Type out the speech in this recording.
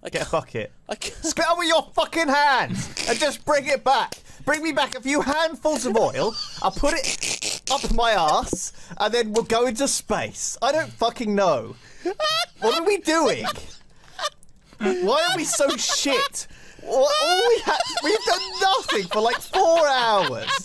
Get a bucket. Spit it with your fucking hands and just bring it back. Bring me back a few handfuls of oil. I'll put it up my ass, and then we'll go into space. I don't fucking know. What are we doing? Why are we so shit? We've done nothing for like 4 hours.